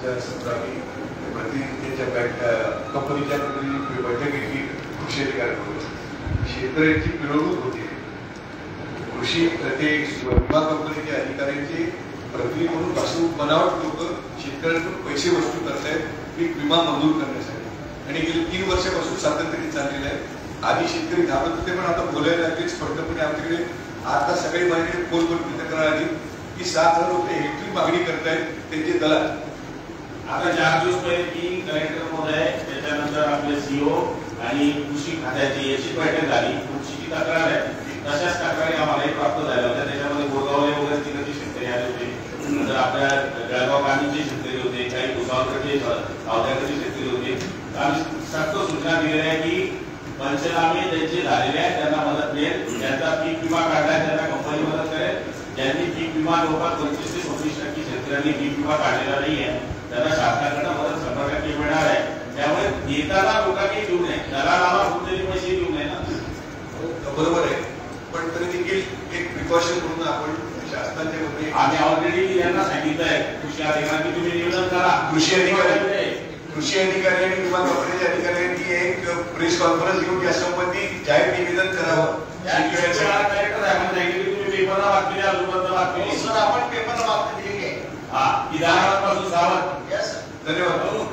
आमच्या 17वी प्रतिनिधींच्या कंपनीच्या बैठक घेतली कृषी अधिकाऱ्यांबरोबर. शेतकऱ्यांची पिळवणूक होती. कृषी ते विमा कंपनीच्या अधिकाऱ्यांचे प्रतिनिधी म्हणून बनावट लोक शेतकऱ्यांकडून पैसे वसूल करतायत पीक विमा मंजूर करण्यासाठी आणि गेली 3 वर्षापासून सातत्याने चाललेलं आहे. आधी शेतकरी घाबरत होते पण आता बोलायला लागले स्पष्टपणे. आमच्याकडे आता सगळी माहिती फोन करून तक्रार आली की 7,000 रुपये हेक्टरी मागणी करतायत त्यांचे दलाल. आता 4 दिवस पहिले 3 कलेक्टर महोदय त्याच्यानंतर आपले सीओ आणि कृषी खात्याची याची बैठक झाली. कृषीची तक्रार आहे तशाच तक्रारी आम्हालाही प्राप्त झाल्या होत्या. त्याच्यामध्ये गोरगावले वगैरे तिकडचे शेतकरी आले होते, नंतर आपल्या जळगाव गांधीचे शेतकरी होते, काही भुसावळकडचे सावद्याकडचे शेतकरी होते. आम्ही सक्त सूचना दिलेल्या आहे की पंचनामे त्यांचे झालेले आहेत, त्यांना मदत मिळेल. ज्यांचा पीक विमा काढलाय त्यांना कंपनी मदत करेल. ज्यांनी पीक विमा जवळपास 25 ते 26% शेतकऱ्यांनी पीक विमा काढलेला नाहीये त्यांना शासनाकडनं मदत 100% मिळणार आहे. त्यामुळे देताना लोकांनी देऊ नये, दलालाला कुठलेही पैसे देऊ नये ना. बरोबर आहे, पण तरी देखील एक प्रिकॉशन म्हणून आपण शासनाच्या मध्ये आम्ही ऑलरेडी यांना सांगितलंय कृषी अधिकारी तुम्ही निवेदन करा. कृषी अधिकारी आणि विमा कंपनीच्या अधिकाऱ्यांनी एक प्रेस कॉन्फरन्स घेऊन या संबंधी जाहीर निवेदन करावं. आपण पेपरला बातमी दिली आहे. हा विधानापासून सावध. धन्यवाद.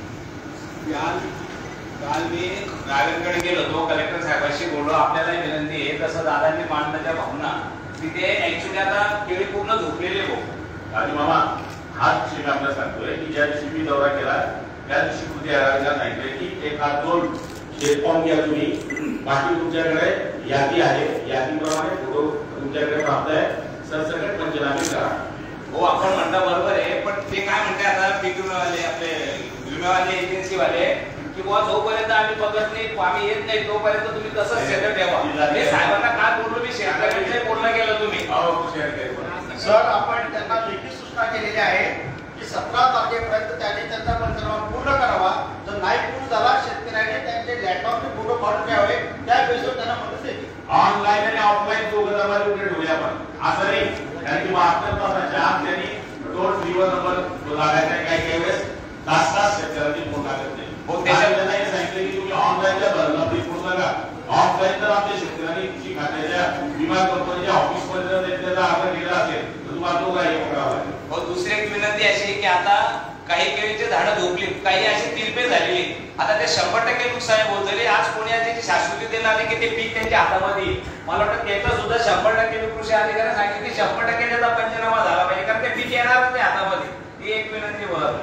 काल मी रायगडकडे गेलो होतो, कलेक्टर साहेबांशी बोललो. आपल्याला विनंती आहे तसं दादांनी मांडणं त्या भावना तिथे ऍक्च्युली आता केळी पूर्ण झोपलेले हो. आणि मामा हाच विषय आपल्याला सांगतोय की ज्या दिवशी मी दौरा केला त्या दिवशी कृती आयोगाला सांगितले की 1 हात 2 शेत फॉर्म घ्या तुम्ही. बाकी तुमच्याकडे यादी आहे, यादीप्रमाणे फोटो तुमच्याकडे प्राप्त आहे. सरसकट पंचनामे करा. हो आपण म्हणता बरोबर आहे, पण ते काय म्हणते आता पीक विमावाले आपले विमावाले एजन्सीवाले की बुवा जोपर्यंत आम्ही बघत नाही आम्ही येत नाही तोपर्यंत तुम्ही तसंच शेतात ठेवा. हे साहेबांना काय बोललो मी शेतकऱ्यांचे बोलणं केलं तुम्ही. सर आपण त्यांना लेखी सूचना केलेली आहे की 17 तारखेपर्यंत त्यांनी त्यांचा पंचनामा पूर्ण करावा. जर नाही पूर्ण झाला शेतकऱ्यांनी त्यांचे लॅपटॉपचे फोटो काढून घ्यावे, त्या बेसवर त्यांना मदत येते. ऑनलाईन आणि ऑफलाईन दोघांमध्ये उघडे ठेवूया आपण. असं नाही कारण की 72 तासाच्या आत त्यांनी टोल फ्री नंबर लागायचा. काही वेळेस तास शेतकऱ्यांनी फोन लागत नाही. त्याच्यामध्ये नाही सांगितलं की तुम्ही ऑनलाईनच्या भरला फ्री फोन लागा. ऑफलाईन तर आपल्या शेतकऱ्यांनी कृषी खात्याच्या विमा कंपनीच्या ऑफिसमध्ये जर त्याचा अर्ज केला असेल तर तुम्हाला तो काय करावा लागेल. हो दुसरी एक विनंती अशी आहे की आता काही केळीचे झाडं झोपली, काही अशी तिरपे झालेली. आता ते 100% नुकसान होत जरी आज कोणी याची शाश्वती देणार नाही की ते पीक त्यांच्या हातामध्ये. मला वाटतं त्याचं सुद्धा 100% मी कृषी अधिकारी सांगितले की 100% त्याचा पंचनामा झाला पाहिजे कारण ते पीक येणारच नाही हातामध्ये. ही एक विनंती बोलत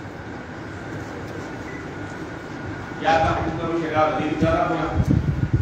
या काम करू शकाल विचारा मला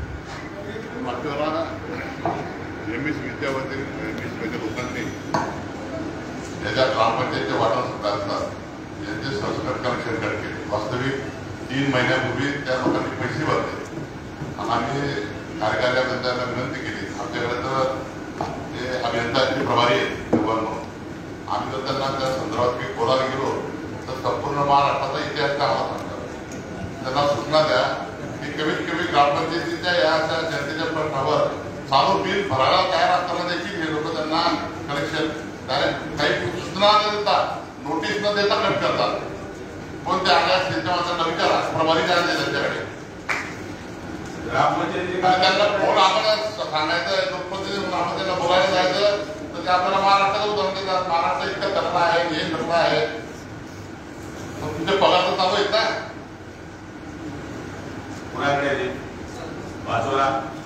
एमएस विद्यावती लोकांनी ज्याच्या ग्रामपंचायतचे वाटा सुद्धा असतात यांचे सरसकट कनेक्शन केले. वास्तविक 3 महिन्यापूर्वी त्या लोकांनी पैसे भरले. आम्ही कार्यालयाबद्दल त्यांना विनंती केली. आमच्याकडे तर ते अभियंताचे प्रभारी आहेत म्हणून आम्ही जर त्यांना त्या संदर्भात काही बोलायला गेलो तर संपूर्ण महाराष्ट्राचा इतिहास काय आम्हाला सांगतात. त्यांना सूचना द्या की कमीत कमी ग्रामपंचायतीच्या या जनतेच्या प्रश्नावर चालू बिल भरायला तयार असताना देखील हे लोक त्यांना कनेक्शन काही सूचना न देता नोटीस न देता कट करतात. पण ते आल्यास त्यांच्या माणसांना विचारा प्रभारी काय त्यांच्याकडे त्यांना फोन आपण सांगायचं लोकप्रतिनिधी आपण त्यांना बोलायला जायचं तर ते आपल्याला महाराष्ट्राला उदाहरण देतात. महाराष्ट्र इतकं करता आहे हे करता आहे तुमचे पगार तर चालू आहेत ना. कुणाकडे बाजूला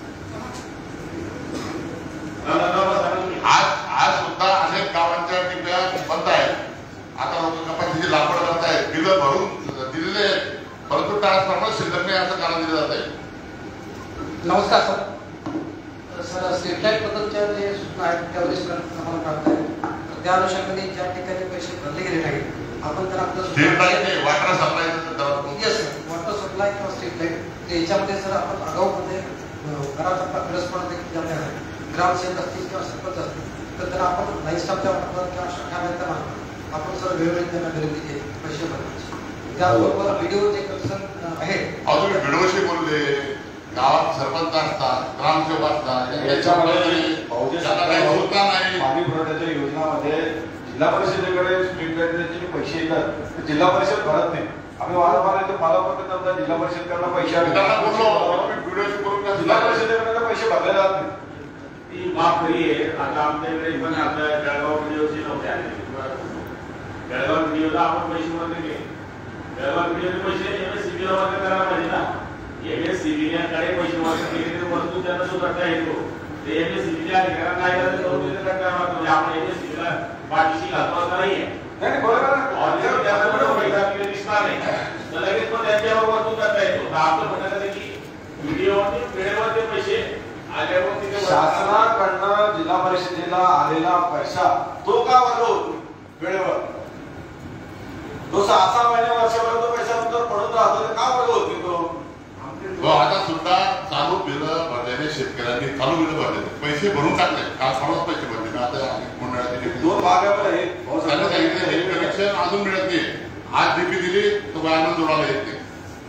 आज सुद्धा अनेक गावांच्या टिप्या बंद आहेत. आता लोक कपाशीची लागवड करत आहेत, बिलं भरून दिलेले आहेत, परंतु ट्रान्सफॉर्मर शिल्लक नाही असं कारण दिलं जात आहे. नमस्कार सर. स्ट्रीट लाईट बद्दलच्या जे सूचना आहेत त्यावेळेस आम्हाला प्राप्त आहे. त्या अनुषंगाने ज्या ठिकाणी पैसे भरले गेले नाहीत आपण तर आपलं street light water supply yes water supply किंवा स्ट्रीट लाईट याच्यामध्ये सर आपण आगाऊमध्ये घराचा करस्पॉन्ड देखील झाले आहे. ग्रामसेवक असतील किंवा सरपंच असतील तर त्यांना आपण लाईन स्टाफच्या मार्फत किंवा शाखाच्या मार्फत आपण सर वेळोवेळी त्यांना विनंती पैसे भरायचे. त्याबरोबर व्हिडिओ जे कन्सर्न आहे तुम्ही व्हिडिओशी बोलले. गावात सरपंच असतात, ग्रामसेवक असतात, याच्यामुळे पाणी पुरवठ्याच्या योजनामध्ये जिल्हा परिषदेकडे स्ट्रीट लाईटचे पैसे येतात ते जिल्हा परिषद भरत नाही. आम्ही वारंवार येतो पालकमंत्री जिल्हा परिषदकडनं पैसे जिल्हा परिषदेकडे पैसे भरले जात नाही. ती माफ खरी आहे. आता आमच्याकडे पण आता जळगाव व्हिडिओचे नव्हते आले. जळगाव व्हिडिओला आपण पैसे वगैरे केले. जळगाव व्हिडिओचे पैसे एमएससीबीला वगैरे करायला पाहिजे ना. एमएससीबीकडे पैसे वगैरे केले तर वस्तू त्यांना जो करता येतो ते एमएससीबीच्या अधिकाऱ्यांना काय करायचं करून देते करता म्हणजे आपण एमएससीबीला पाठीशी घालतो असं नाहीये. नाही बरोबर पैसा दिसणार नाही तर लगेच पण त्यांच्यावर वस्तू करता येतो. तर आपलं म्हणण्याचं की व्हिडिओवरती वेळेवर ते पैसे आल्यावर तिथे शासनाकडनं जिल्हा परिषदेला आलेला पैसा तो का वरलो वेळेवर तो 6 महिने वर्षभर तो पैसा नंतर पडून राहतो का वरलो होती तो आता सुद्धा चालू बिलं भरलेले शेतकऱ्यांनी चालू बिलं भरले पैसे भरून टाकले. काल परवाच पैसे भरले आता मंडळाचे 2 भाग आहे. कनेक्शन अजून मिळत नाही. आज डीपी दिली तो बायांना जोडायला येत नाही.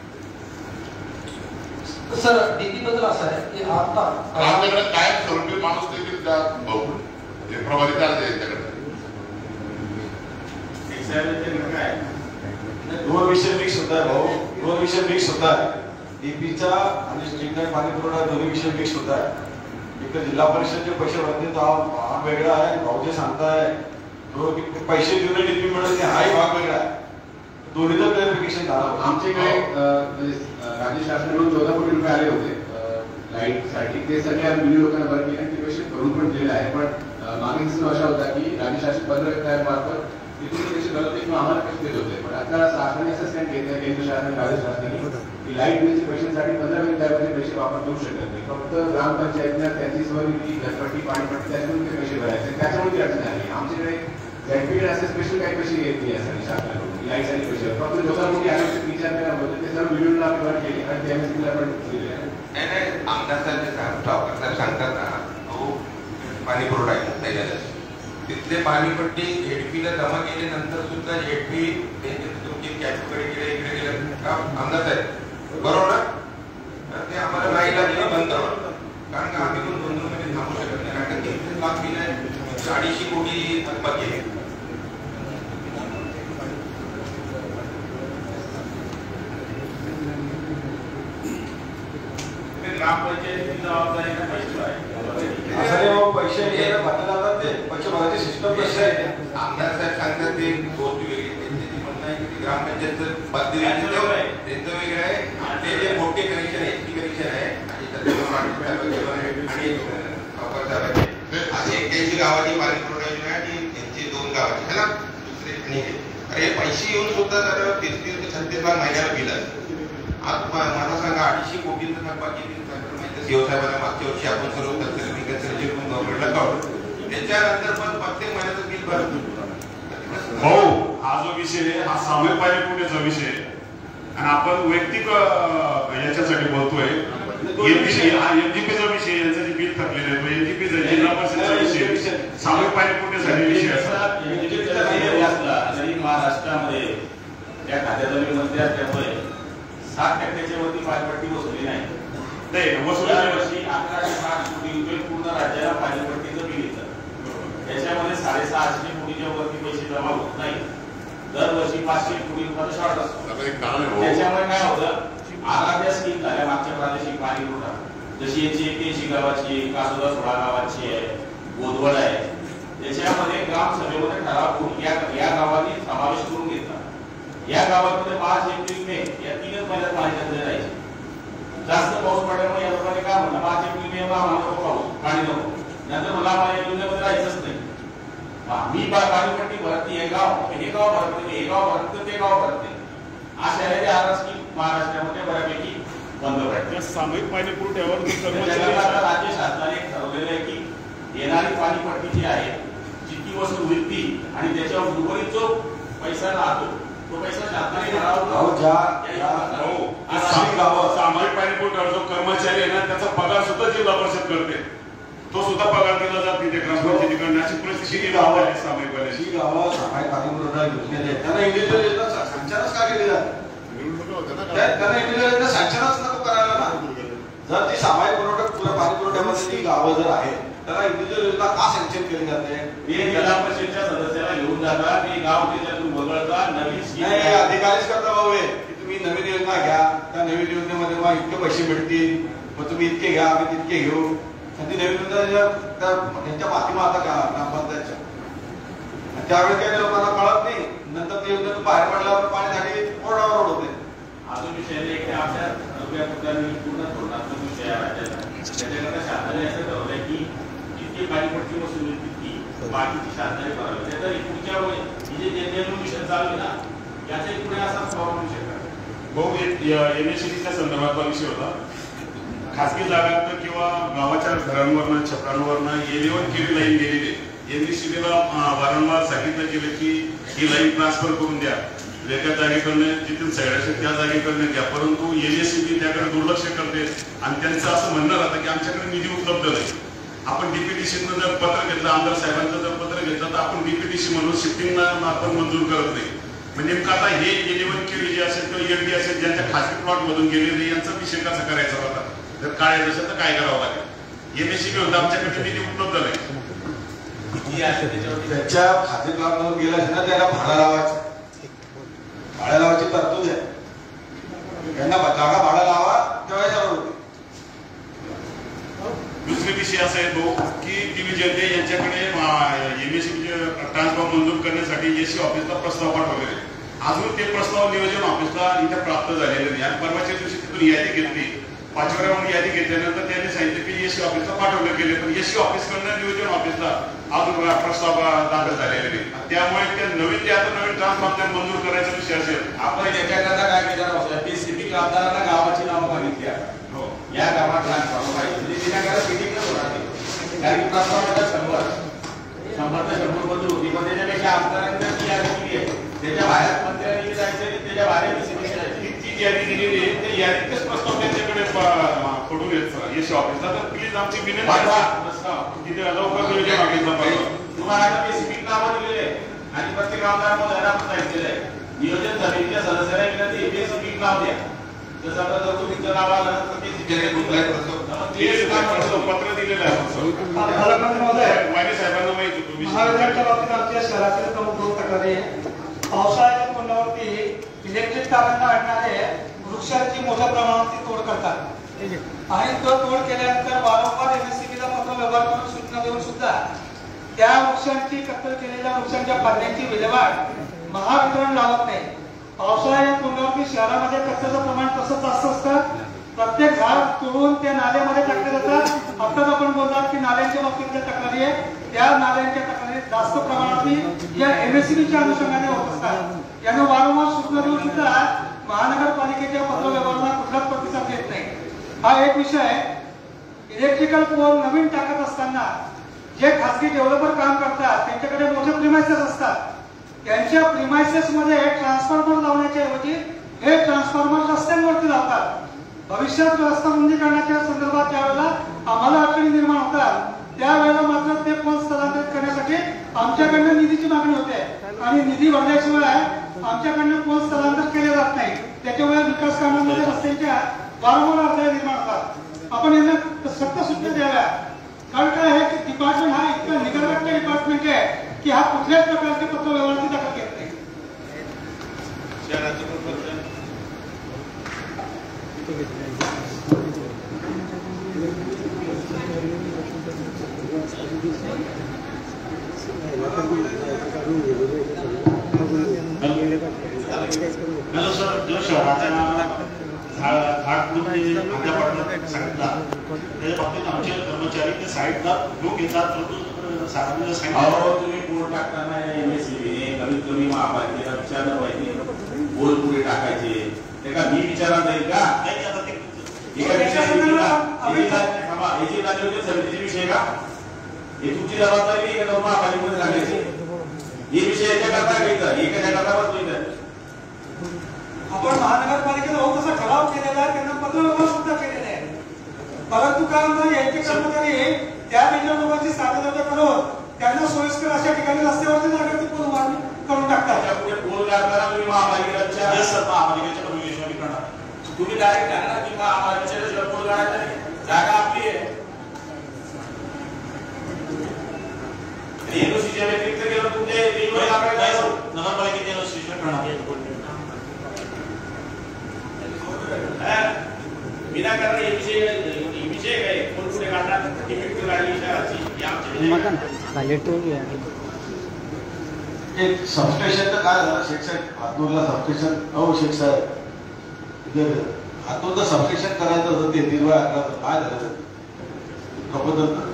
सर डीपी बद्दल असं आहे की आता आमच्याकडे कायम स्वरूपी माणूस देखील त्या हे प्रभावित आहे त्यांच्याकडे. दोन विषय मिक्स होत आहे भाऊ. 2 विषय मिक्स होत आहे. डीपीचा आणि स्ट्रीट लाईट पाणी पुरवठा दोन्ही विषय मिक्स होत आहे. एक जिल्हा परिषदचे पैसे भरते तो हा वेगळा आहे. भाऊ जे सांगताय पैसे देऊन डीपी मिळत नाही हाही भाग वेगळा आहे. दोन्हीचं क्लॅरिफिकेशन झालं. आमच्याकडे राज्य शासनाकडून 14 कोटी रुपये आले होते लाईट साठी. ते सगळ्या बिल लोकांना भरले आणि ते पैसे भरून पण दिलेले आहे. पण मागील सिस्टम अशा होता की राज्य शासन 15 मार्फत तिथून पैसे भरत होते किंवा आम्हाला पैसे देत होते. पण आता शासनाने असं स्टँड घेतलं केंद्र शासन राज्य शासनाने की लाईट बिलच्या पैशांसाठी 15 मिनिटांमध्ये पैसे वापर करू शकत नाही. फक्त ग्रामपंचायतला त्यांची स्वरूपी घरपट्टी पाणीपट्टी त्यातून ते पैसे भरायचे. त्याच्यामुळे ती अडचण आली. आमच्याकडे झेडपीकडे असे स्पेशल काही पैसे येत नाही यासाठी शासनाकडून लाईटसाठी पैसे. फक्त 14 कोटी आले विचार केला होता ते सर्व व्हिडिओला आपण वर केले आणि एमएससीला पण दिले आहे. नाही आमदार साहेब सांगतात ना पाणी पुरवठा आहे त्याच्यात तिथले पाणीपट्टी झेडपीला जमा केल्यानंतर सुद्धा झेडपी तुमची कॅशकडे गेले इकडे गेले का आमदार साहेब बरोबर ना. ते आम्हाला नाही लागले बंद कारण का आम्ही पण 2 महिने थांबू शकत नाही. कारण 3 लाख बिल आहे 250 कोटी थकबाकी आहे. ग्रामपंचायतीची जबाबदारी पैसे आहे. पैसे भरले जातात ते पैसे भरायची सिस्टम कशी आहे. आमदार साहेब सांगतात ते गोष्ट वेगळी त्यांची म्हणणं आहे की ग्रामपंचायतचं पद्धती त्यांचं वेगळं आहे. ते जे मोठे कनेक्शन आहे एसटी कनेक्शन आहे आणि असे 81 गावाची पाणी पुरवठा योजना आहे आणि त्यांची 2 गावाची है ना दुसरे. अरे पैसे येऊन सुद्धा जर 33 ते 36 लाख महिन्याला बिल आहे. आज मला सांगा 250 कोटींचं थकबाकी साहेबांना मागच्या वर्षी आपण सर्व गव्हर्नमेंटला काढू त्याच्यानंतर पण प्रत्येक महिन्याचं बिल भरतो. भाऊ हा जो विषय आहे हा सामूहिक पाणीपुरवठ्याचा विषय आहे आणि आपण वैयक्तिक याच्यासाठी बोलतोय. एनजीपीचा विषय यांचं जे बिल थकलेलं आहे तो एनजीपीचा जिल्हा परिषदेचा विषय सामूहिक पाणीपुरवठ्यासाठी विषय असला जरी महाराष्ट्रामध्ये त्या खात्याचा मंत्री असल्यामुळे 7% वरती पाणीपट्टी वसुली नाही. वसुली वर्षी 1160 कोटी रुपये पूर्ण राज्याला पाणीपट्टीचं बिल येतं. त्याच्यामध्ये 650 कोटीच्या वरती पैसे जमा होत नाही. दरवर्षी 500 कोटी रुपयाचा शॉर्ट असतो. त्याच्यामुळे काय होतं आराध्या स्कीम झाल्या मागच्या प्रादेशिक पाणी पुरवठा जशी 181 गावाची कासोदा 16 गावाची आहे गोदवड आहे. त्याच्यामध्ये ग्रामसभेमध्ये ठराव करून या गावांनी समावेश करून घेतला. या गावामध्ये मार्च एप्रिल मे या 3 महिन्यात पाणी टंचाई राहायची. जास्त पाऊस पडल्यामुळे या लोकांनी काय म्हणलं मार्च एप्रिल मे आम्हाला पाऊस पाणी नको नंतर मला पाणी एप्रिलमध्ये राहायचंच नाही. मी पाणीपट्टी भरत नाही. हे गाव भरत नाही हे गाव भरत ते गाव भरत नाही. अशा हे आरस्की महाराष्ट्रामध्ये बऱ्यापैकी बंद पडते. सामूहिक पाणी पुरवठ्यावर राज्य शासनाने ठरवलेलं आहे की येणारी पाणीपट्टी जी आहे जितकी वस्तू विकती आणि त्याच्यावर उर्वरित जो पैसा राहतो तो पैसा शासनाने सामूहिक पाणी पुरवठ्यावर जो कर्मचारी आहे ना त्याचा पगार सुद्धा जिल्हा परिषद करते. तो सुद्धा पगार दिला जात नाही. ग्रामपंचायतीकडून अशी परिस्थिती गावात सामायिक गावात सामायिक पाणी पुरवठा योजनेत त्यांना इंडिव्हिज्युअल योजना संचालनच का केली जाते. त्यांना इंडिव्हिज्युअल योजना संचालनच नको करायला ना. जर ती सामायिक पुरवठा पुऱ्या पाणी पुरवठ्यामध्ये ती गावं जर आहेत त्याला इंडिव्हिज्युअल योजना का सँक्शन केली जाते? हे जिल्हा परिषदच्या सदस्याला घेऊन जाता ते गाव त्याच्यातून वगळता नवीन स्कीम नाही अधिकारीच करता भाऊ आहे की तुम्ही नवीन योजना घ्या, त्या नवीन योजनेमध्ये मग इतके पैसे मिळतील, मग तुम्ही इतके घ्या आम्ही तितके घेऊ. आणि ती नवीन योजना त्यांच्या पाठीमागं का ग्रामपंचायतच्या त्यावेळेस काही लोकांना कळत नाही. नंतर ते योजनेतून बाहेर पडल्यावर पाणीसाठी ओरडावर होते. अजून विषय नाही की आपल्या पूर्ण धोरणात्मक विषय आहे राज्याचा. त्याच्याकरता शासनाने असं ठरवलंय की जितकी पाणीपट्टी वसूल होईल तितकी बाकीची शासनाने करावी. त्याचा पुढच्या वेळी जे जनधन मिशन चालू आहे ना याचा पुढे असा प्रभाव होऊ शकतो. भाऊ एमएससीबीच्या संदर्भातला विषय होता. खासगी जागांना किंवा गावाच्या घरांवरनं छपरांवरनं एलिव्हन केली लाईन गेलेली एमएससीबीला वारंवार सांगितलं गेलं की ही लाईन ट्रान्सफर करून द्या, एका जागेकडनं जिथून सगळ्याशी त्या जागेकडनं द्या. परंतु एमएससीबी त्याकडे दुर्लक्ष करते आणि त्यांचं असं म्हणणं राहतं की आमच्याकडे निधी उपलब्ध नाही. आपण डीपीटीसीनं जर पत्र घेतलं, आमदार साहेबांचं जर पत्र घेतलं तर आपण डीपीटीसी म्हणून शिफ्टिंगला आपण मंजूर करत नाही. म्हणजे नेमकं आता हे एलिव्हन केली जे असेल किंवा एलडी असेल ज्यांच्या खासगी प्लॉटमधून गेलेले यांचा विषय कसा करायचा होता? जर काय असेल तर काय करावं लागेल? एमएससीबी होतं आमच्याकडे निधी उपलब्ध नाही. त्याच्या खाते प्लॉटमधून गेला ना त्याला भाडा लावायची तरतूद आहे. त्यांना जागा भाडा लावा तेव्हा. दुसरे विषय असा येतो की दिग्विजय दे यांच्याकडे एमएससीबीचे ट्रान्सफॉर्म मंजूर करण्यासाठी एसी ऑफिसला प्रस्ताव पाठवलेले. अजून ते प्रस्ताव नियोजन ऑफिसला इथे प्राप्त झालेले नाही. आणि परवाच्या दिवशी तिथून यादी घेतली, 5व्या राऊंड यादी घेतल्यानंतर त्यांनी सांगितलं की एसी ऑफिसला पाठवले गेले, पण एसी ऑफिसकडनं नियोजन ऑफिसला अजून प्रस्ताव दाखल झालेले नाही. त्यामुळे ते नवीन ट्रान्सफॉर्म मंजूर करायचा विषय असेल. आपण याच्याकरता काय केलं? पीसीबी आमदारांना गावाची नावं मागितली आहे. या गावात ट्रान्सफॉर्म पाहिजे त्याच्याकडे मिटिंग होणार नाही. कारण ट्रान्सफॉर्मर 100 मंजूर होती, पण त्याच्यापेक्षा आमदारांना ती यादी दिली आहे. त्याच्या बाहेर मंत्र्यांनी जायचं, त्याच्या बाहेर पीसीबी ती यादी दिलेली आहे, त्या यादीतच प्रस्ताव त्यांच्याकडे पडून येत एसी ऑफिसला. तर प्लीज आमची विनंती तिथे लवकर नियोजन ऑफिसला पाहिजे. तुम्हाला पीसीबी नावं दिलेले आहे आणि प्रत्येक आमदार महोदयांना आपण सांगितलेलं आहे नियोजन समितीच्या सदस्याला विनंती पीसीबी नाव द्या. जसं आता जर तुमचं नाव आलं तर पत्र दिलेलं आहे. वाणी साहेबांना माहिती होतं. महावितरणच्या बाबतीत आमच्या शहरातील प्रमुख 2 तक्रारी आहे. पावसाळ्याच्या तोंडावरती इलेक्ट्रिक तारांना अडणारे वृक्षांची मोठ्या प्रमाणात तोड करतात आणि तो तोड केल्यानंतर वारंवार एमएससीबीला पत्र व्यवहार करून सूचना देऊन सुद्धा त्या वृक्षांची कत्तल केलेल्या वृक्षांच्या पाण्याची विल्हेवाट महावितरण लावत नाही. पावसाळ्याच्या तोंडावरती शहरामध्ये कचऱ्याचं प्रमाण तसंच जास्त असतं. प्रत्येक झाड तोडून त्या नाल्यामध्ये टाकले जातात. आताच आपण बोलतात की नाल्यांच्या बाबतीतल्या तक्रारी आहे, त्या नाल्यांच्या तक्रारी जास्त प्रमाणात या एमएससीबीच्या अनुषंगाने होत असतात. यानं वारंवार सूचना देऊन सुद्धा महानगरपालिकेच्या पत्र व्यवहारांना कुठलाच प्रतिसाद देत नाही. हा एक विषय आहे. इलेक्ट्रिकल पोल नवीन टाकत असताना जे खासगी डेव्हलपर काम करतात त्यांच्याकडे मोठे प्रिमायसेस असतात. त्यांच्या प्रिमायसेस मध्ये ट्रान्सफॉर्मर लावण्याच्या ऐवजी हे ट्रान्सफॉर्मर रस्त्यांवरती लावतात. भविष्यात रस्ता रुंदीकरणाच्या संदर्भात ज्यावेळेला आम्हाला अडचणी निर्माण होतात त्यावेळेला मात्र ते पोल स्थलांतरित करण्यासाठी आमच्याकडनं निधीची मागणी होते आणि निधी भरल्याशिवाय आमच्याकडनं पोल स्थलांतर केले जात नाही. त्याच्यामुळे विकास कामांमध्ये रस्त्यांच्या वारंवार अडथळे निर्माण होतात. आपण यांना सक्त सूचना द्याव्या. कारण काय आहे की डिपार्टमेंट हा इतका निगरवट्ट डिपार्टमेंट आहे की हा कुठल्याच प्रकारचे पत्र व्यवहाराची दखल घेत नाही. हॅलो सर, जो शहराच्या झाड सांगितला त्याच्या बाबतीत आमचे कर्मचारी ते साईडला लोक येतात, परंतु साहेबांनी सांगितलं तुम्ही बोर्ड टाकताना एमएससीबीने कमीत कमी महापालिकेला विचारलं पाहिजे बोर्ड पुढे टाकायचे. ते का मी विचारत जाईल का? नाही, आता ते समितीचे विषय का? हे तुमची जबाबदारी आहे का महापालिकेमध्ये टाकायची? हे विषय याच्याकरता घ्यायचा, हे कशाकरता बसतो? आपण महानगरपालिकेला होत असा ठराव केलेला आहे, त्यांना पत्र व्यवहार सुद्धा केलेला आहे. परंतु काय म्हणतात यांचे कर्मचारी त्या बिल्डर लोकांची साधनं करून त्यांना सोयीस्कर अशा ठिकाणी रस्त्यावरती जागा ती पूल उभारणी करून टाकतात. पुढे पोल काढताना तुम्ही महापालिकेच्या परमिशनरी करणार, तुम्ही डायरेक्ट टाकणार की महापालिकेच्या पोल काढायचा नाही, जागा आपली आहे. एनओसीच्या व्यतिरिक्त केलं तुमचे नगरपालिकेचे एनओसीच्या करणार विनाकारण हे विषय काय कोण कुठे काढणार इफेक्टिव्ह गाडी एक सबस्टेशन तर काय झालं शेख साहेब हातूरला सबस्टेशन शेख साहेब हातूरचं सबस्टेशन करायचं होतं ते निर्भय आकाराचं काय झालं कपत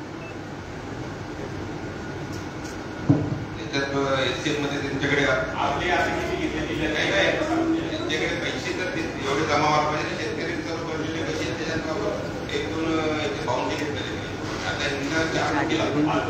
एससीएफ मध्ये त्यांच्याकडे आपली आता किती घेतली काही काय त्यांच्याकडे पैसे तर एवढे जमा व्हायला पाहिजे शेतकरी सर्व भरलेले पैसे त्याच्यात एक दोन बाउंड्री घेतलेले आता यांना 4 कोटी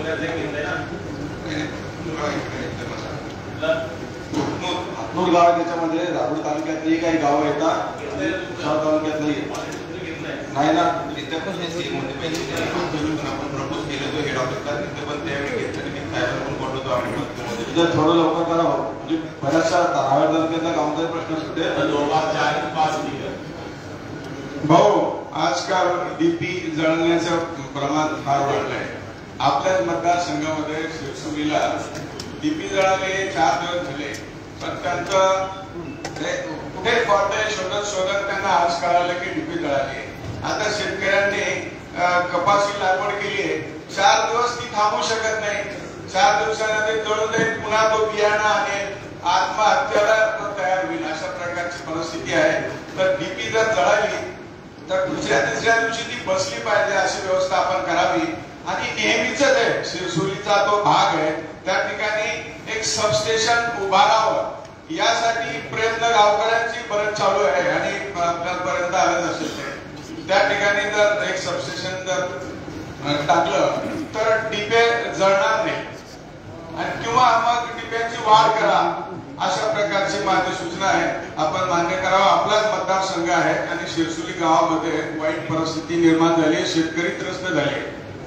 हातनूर गाव त्याच्यामध्ये राहुल तालुक्यातली काही गावं येतात शहर तालुक्यातली नाही ना तिथे पण एससीएफ मध्ये पैसे आपण प्रपोज केलं तो हेड ऑफिसला तिथे पण त्यावेळी घेतलं मी साहेबांना पण बोलवतो आम्ही जर थोडं लवकर करावं म्हणजे बऱ्याचशा रावेर तालुक्यातला गावचा प्रश्न सुटते जवळपास 4-5 भाऊ आजकाल डीपी जळण्याचं प्रमाण फार वाढलंय आपल्याच मतदारसंघामध्ये शिरसुलीला डीपी जळाले 4 दिवस झाले पण त्यांचं कुठे फॉल्ट आहे शोधत त्यांना आज कळालं की डीपी जळाली. आता शेतकऱ्यांनी कपाशी लागवड केली आहे 4 दिवस ती थांबू शकत नाही 4 दिवसानंतर जळून जाईल पुन्हा तो बियाणं आणि आत्महत्याला तयार होईल अशा प्रकारची परिस्थिती आहे. तर डीपी जर जळाली तर दुसऱ्या तिसऱ्या दिवशी ती बसली पाहिजे अशी व्यवस्था आपण करावी आणि नेहमीच आहे शिरसोलीचा तो भाग आहे त्या ठिकाणी एक सबस्टेशन उभारावं यासाठी प्रयत्न गावकऱ्यांची बरेच चालू आहे आणि आपल्यापर्यंत आलं नसेल त्या ठिकाणी जर एक सबस्टेशन जर टाकलं तर डिपे जळणार नाही आणि किंवा मग डिप्यांची वाढ करा अशा प्रकारची माझी सूचना आहे आपण मान्य करावं. आपलाच मतदारसंघ आहे आणि शिरसोली गावामध्ये वाईट परिस्थिती निर्माण झाली शेतकरी त्रस्त झाले.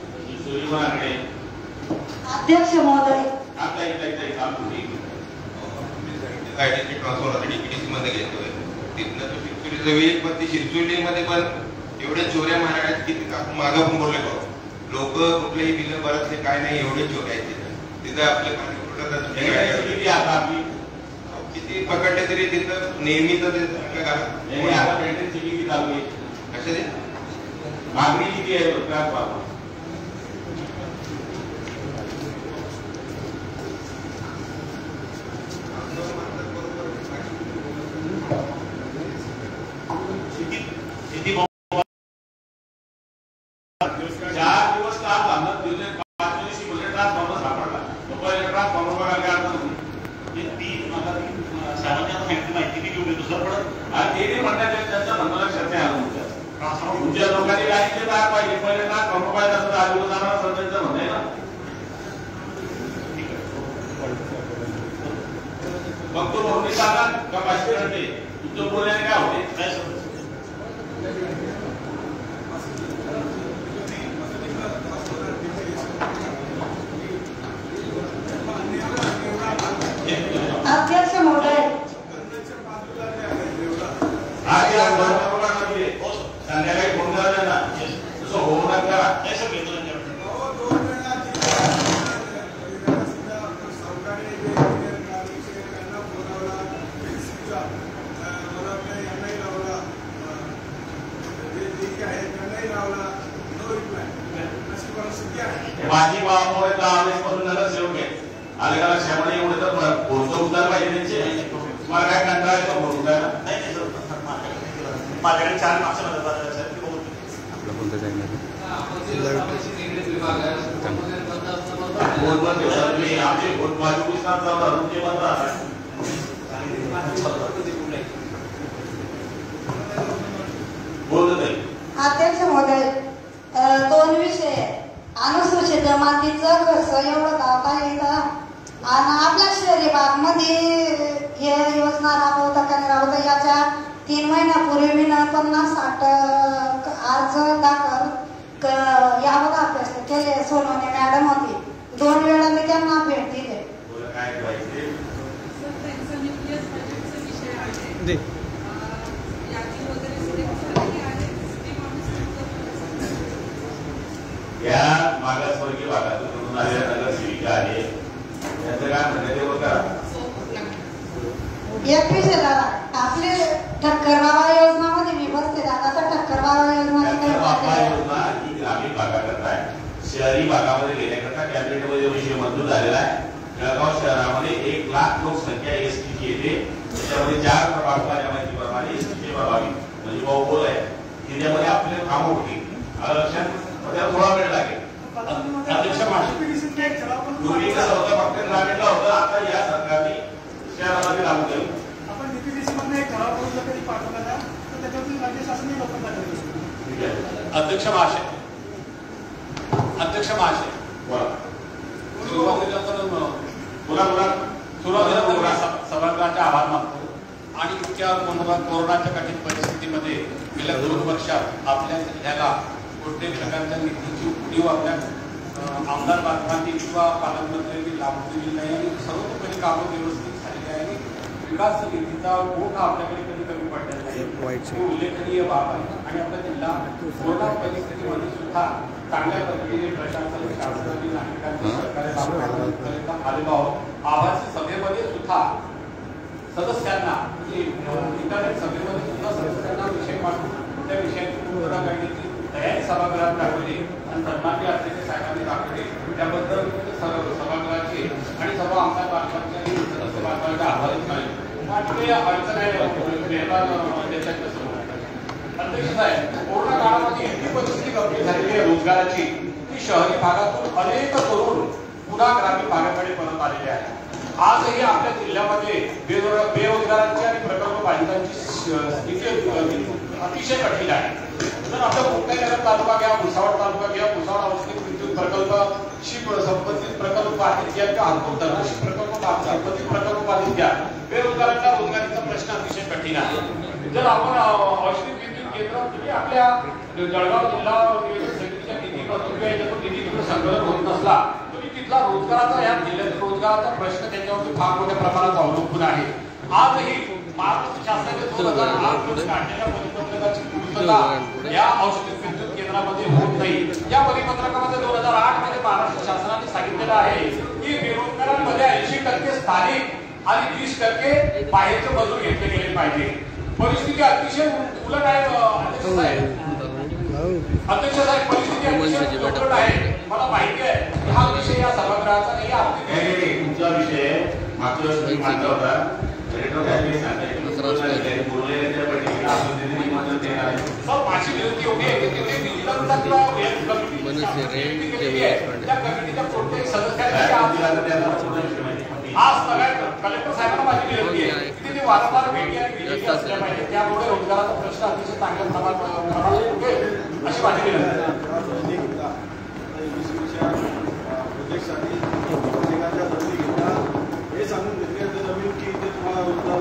अध्यक्ष महोदय आयडेंटिटी ट्रान्सफर डीपीडीसी मध्ये घेतोय तिथनं तो शिरसोली जवळ पण ती शिरसोलीमध्ये पण एवढे चोऱ्या मारण्यात किती मागं पण बोलले लोक कुठलेही बिल बरंच काय नाही एवढे चोर आहेत तिथं आपले पाणी पुरवठा किती पकडले तरी तिथं नेहमीच कशा मागणी किती आहे तुमच्या लोकांनी गाडीचे तार पाहिजे पहिले ना कंपनी असं आजूबाजू जाणार सरकारचं म्हणणं आहे ना मग तो म्हणून सांगा का पाचशे घंटे तुमचं बोलण्याने काय होते काय समज अध्यक्ष महोदय संध्याकाळी फोन करा ना तसं होऊ नका कसं घेतो माझी बाबामुळे तर आवेशपासून झालं सेवक आहे आलेला श्यामणे एवढे तर पोहोचतो उतार पाहिजे त्यांचे मला काय कंटाळा येतो बोलून जायला माझ्याकडे 4 मार्क्स अध्यक्ष महोदय 2 विषय अनुसूचित जमातीचं कसं एवढं गावता येतं आणि आपल्या शहरी भागमध्ये हे योजना राबवता का राबवता याच्या 3 महिन्यापूर्वी मी 50-60 अर्ज दाखल यावर अभ्यास केले. सोनवणे मॅडम होती 2 वेळा मी त्यांना भेट दिले. या मागासवर्गीय भागातून नगरसेविका काय म्हणतात ते बघा. एक विषय दादा, आपले ठक्कर बाबा योजनामध्ये मी बसते दादा, तर ठक्कर बाबा योजनाची काही बाबा योजना ही ग्रामीण भागाकरता आहे. शहरी भागामध्ये गेल्याकरता कॅबिनेटमध्ये विषय मंजूर झालेला आहे. जळगाव शहरामध्ये 1 लाख लोकसंख्या एसटीची येते. त्याच्यामध्ये 4 प्रभाग माझ्या माहितीप्रमाणे एसटीचे प्रभावी म्हणजे बहुबोल आहे. त्याच्यामध्ये आपले कामं होती. आलं लक्षात? त्याला थोडा वेळ लागेल. अध्यक्ष पूर्वी कसं होतं, फक्त ग्रामीणला होतं, आता या सरकारने शहरामध्ये लागू केलं. आपण डीपीडीसी मध्ये एक ठराव करून जर कधी पाठवला ना तर त्याच्यावरती राज्य शासनाने लोकांना करेल. अध्यक्ष महाशय बोला. सुरुवातीला सभागृहाचे आभार मानतो आणि इतक्या कोरोनाच्या कठीण परिस्थितीमध्ये गेल्या 2 वर्षात आपल्या जिल्ह्याला कोणत्याही प्रकारच्या निधीची उणीव आपल्या आमदार बांधवांनी किंवा पालकमंत्र्यांनी लागू दिली नाही आणि सर्वतोपरी कामं व्यवस्थित झालेली आहे आणि विकास निधीचा ओघ आपल्याकडे कधी कमी पडलेला नाही. ही उल्लेखनीय बाब आहे आणि आपला जिल्हा कोरोना परिस्थितीमध्ये सुद्धा चांगल्या पद्धतीने प्रशासन शासनाने नागरिकांनी सरकारी आलेलो आहोत. आभासी सभेमध्ये सुद्धा सदस्यांना म्हणजे इंटरनेट सभेमध्ये सुद्धा सदस्यांना विषय मांडून त्या विषयाची पूर्ण करण्याची तयारी सभागृहात दाखवली आणि सन्माननीय अध्यक्ष साहेबांनी दाखवली. त्याबद्दल सभागृहाचे आणि सर्व आमदार बांधवांचे आणि सदस्य बांधवांचे आभारच मानले. अडचण आहे अध्यक्ष साहेब, कोरोना काळामध्ये इतकी परिस्थिती गंभीर झालेली आहे रोजगाराची की शहरी भागातून अनेक तरुण पुन्हा ग्रामीण भागाकडे परत आलेले आहेत. आजही आपल्या जिल्ह्यामध्ये बेरोजगारांची आणि प्रकल्प बाधितांची स्थिती अतिशय कठीण आहे. जर आपला मुक्ताईनगर तालुका घ्या, भुसावळ तालुका घ्या, भुसावळ औष्णिक विद्युत प्रकल्पशी संबंधित प्रकल्प बाधित घ्या किंवा हरपूर धरणशी संबंधित प्रकल्प बाधित घ्या, बेरोजगारांच्या रोजगारीचा प्रश्न अतिशय कठीण आहे. जर आपण औष्णिक विद्युत केंद्र तुम्ही आपल्या जळगाव जिल्हा समितीच्या निधीमधून किंवा याच्यातून निधी तिकडे संकलन होत नसला तरी तिथला रोजगाराचा या जिल्ह्यातील रोजगाराचा प्रश्न त्याच्यावरती फार मोठ्या प्रमाणात अवलंबून आहे. आजही महाराष्ट्र शासनाने 2008 रोजी काढलेल्या परिपत्रकाची पूर्तता या औष्णिक विद्युत केंद्रामध्ये होत नाही. या परिपत्रकामध्ये 2008 मध्ये महाराष्ट्र शासनाने सांगितलेलं आहे की बेरोजगारांमध्ये 80% स्थानिक आणि 20% बाहेरचे मजूर घेतले गेले पाहिजे. परिस्थिती अतिशय उलट आहे अध्यक्ष साहेब, परिस्थिती अतिशय उलट आहे. मला माहिती आहे हा विषय या सभागृहाचा नाही. तुमचा विषय मागच्या वर्षी मांडला होता. माझी विनंती होती आज कलेक्टर साहेबांना माझी विनंती आहे की ते वारंवार भेटी आणि असल्या पाहिजे. त्यामुळे रोजगाराचा प्रश्न अतिशय चांगल्या प्रमाणात उठेल अशी माझी विनंती. हे सांगून घेतले जमीन की ते तुम्हाला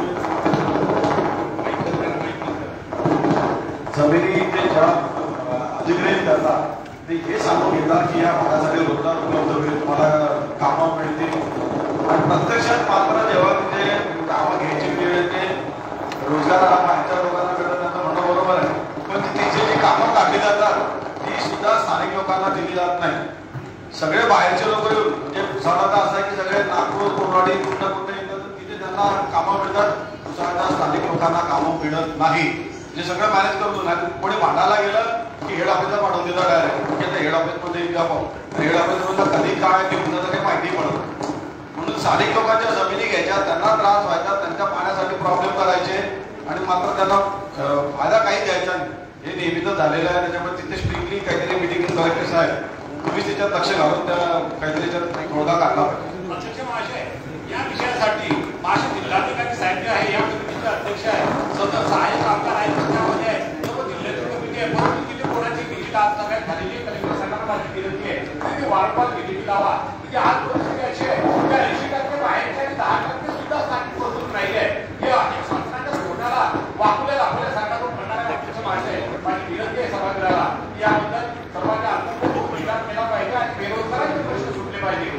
जमिनी ते ज्या अधिग्रहित करतात ते हे सांगून घेतात की या भागासाठी रोजगार उपलब्ध होईल, तुम्हाला कामं मिळतील आणि प्रत्यक्षात मात्र जेव्हा तिथे कामं घ्यायची वेळ येते रोजगार हा बाहेरच्या लोकांना मिळत नाही तर म्हणणं बरोबर आहे. पण तिथे जी कामं काढली जातात ती सुद्धा स्थानिक लोकांना दिली जात नाही. सगळे बाहेरचे लोक म्हणजे साधारणतः असं आहे की सगळे नागपूर कोरवाडी कुठं कुठे येतात तिथे त्यांना कामं मिळतात. दुसऱ्या स्थानिक लोकांना कामं मिळत नाही. जे सगळं मॅनेज करतो नाही कोणी भांडायला गेलं की हेड ऑफिसला पाठवून देतात डायरेक्ट की आता हेड ऑफिसमध्ये हेड ऑफिसमधलं कधी काय ते होतं काही माहिती पडत. म्हणून स्थानिक लोकांच्या जमिनी घ्यायच्या, त्यांना त्रास व्हायचा, त्यांच्या पाण्यासाठी प्रॉब्लेम करायचे आणि मात्र त्यांना फायदा काही द्यायचा नाही. हे नेहमीच झालेलं आहे. त्याच्यामुळे तिथे स्ट्रिक्टली काहीतरी मिटिंग कलेक्टर साहेब तुम्ही त्याच्यात लक्ष घालून त्या काहीतरी तोडगा काढला पाहिजे. अध्यक्ष महाशय, या विषयासाठी महाराष्ट्र जिल्हाधिकारी साहेब जे आहे या कमिटीचे अध्यक्ष आहे, सहाय्यक आमदार आहेत, त्यामध्ये सर्व जिल्ह्याची कमिटी आहे. परंतु तिथे कोणाची विजिट आज सगळ्यात झालेली आहे. कलेक्टर साहेबांना माझी विनंती आहे तिथे वारंवार विजिट लावा. तिथे आज परिस्थिती अशी आहे की 80% बाहेरचे आणि 10% सुद्धा स्थानिक मजूर नाही आहे. हे शासनाच्या धोरणाला वाकुल्या दाखवल्यासारखा तो प्रकार आहे. अध्यक्ष महाशय, माझी विनंती आहे सभागृहाला याबद्दल सर्वांच्या अंतर्गत विचार केला पाहिजे आणि बेरोजगारांचे प्रश्न सुटले पाहिजे.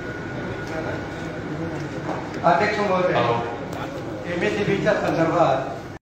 अध्यक्ष महोदय, MSEBच्या संदर्भात